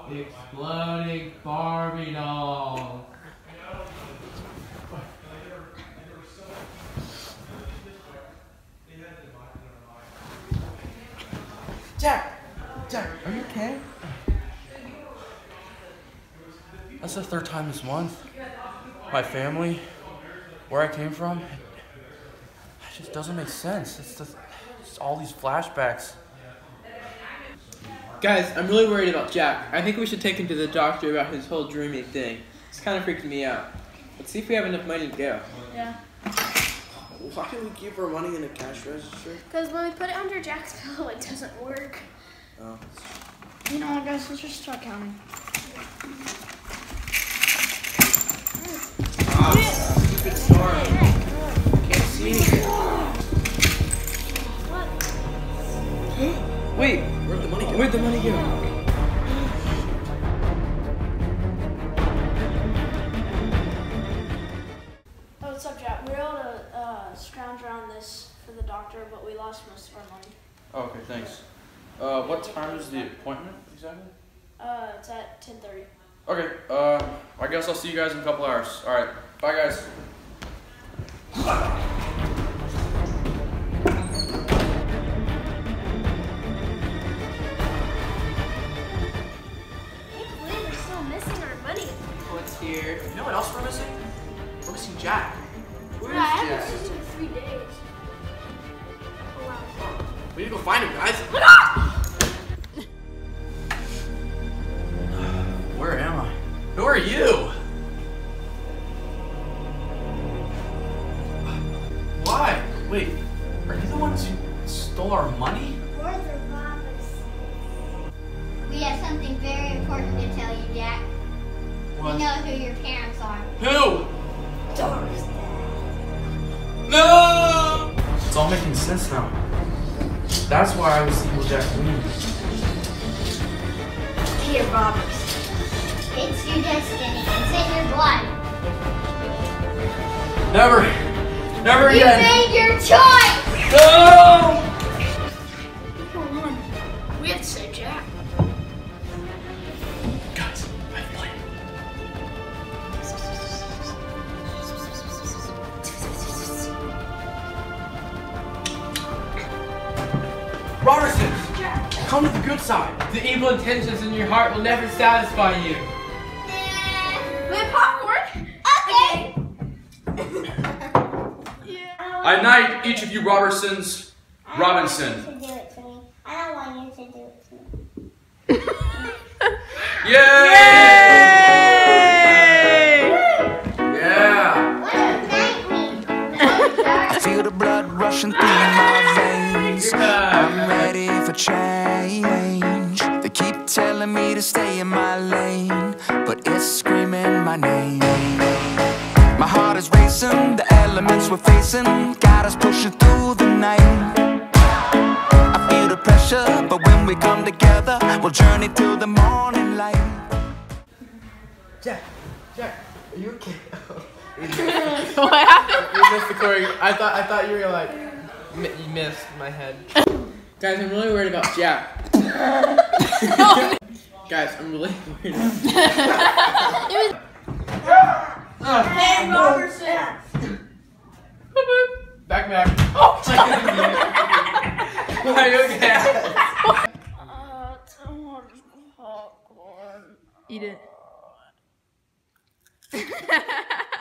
Exploding Barbie dolls. Jack, are you okay? That's the third time this month. My family, where I came from, it just doesn't make sense. It's all these flashbacks. Guys, I'm really worried about Jack. I think we should take him to the doctor about his whole dreaming thing. It's kind of freaking me out. Let's see if we have enough money to go. Yeah. Why can we keep our money in a cash register? Because when we put it under Jack's pillow, it doesn't work. Oh. You know what, guys? Let's just start counting. Stupid star. Can't see. What? Wait, Where'd the money go? where'd the money go? Oh, what's up, Jack? We were able to scrounge around this for the doctor, but we lost most of our money. Oh, okay, thanks. What time is the appointment exactly? It's at 10:30. Okay, I guess I'll see you guys in a couple hours. Alright, bye guys. I can't believe we're still missing our money. What's here? You know what else we're missing? We're missing Jack. Where is I haven't Jack? seen him in 3 days. Oh, wow. We need to go find him, guys. Where am I? Who are you? Why? Wait, are you the ones who stole our money? We're the robbers. We have something very important to tell you, Jack. What? We know who your parents are. Who? Doris. No! It's all making sense now. That's why I was Evil Jack Queen. Here, robbers. It's your destiny. It's in your blood. Never You again. made your choice! No! Come on. We have to save Jack. Guys, I have a plan. Robertson, come to the good side. The evil intentions in your heart will never satisfy you. We have popcorn? Okay. I knight each of you Robertsons, Robinson. I don't want you to do it to me. I don't want you to do it to me. Yay! Yeah! What does that mean? I feel the blood rushing through my veins. I'm ready for change. They keep telling me to stay in my lane, but it's screaming my name. My heart is racing, the elements we're facing got us pushing through the night. I feel the pressure, but when we come together, we'll journey till the morning light. Jack, are you okay? What happened? You missed the choreo. I thought you were like, you missed my head. Guys, I'm really worried about Jack. Guys, I'm really worried about Hey, Robertson. Back. Oh! Are you okay? Eat it.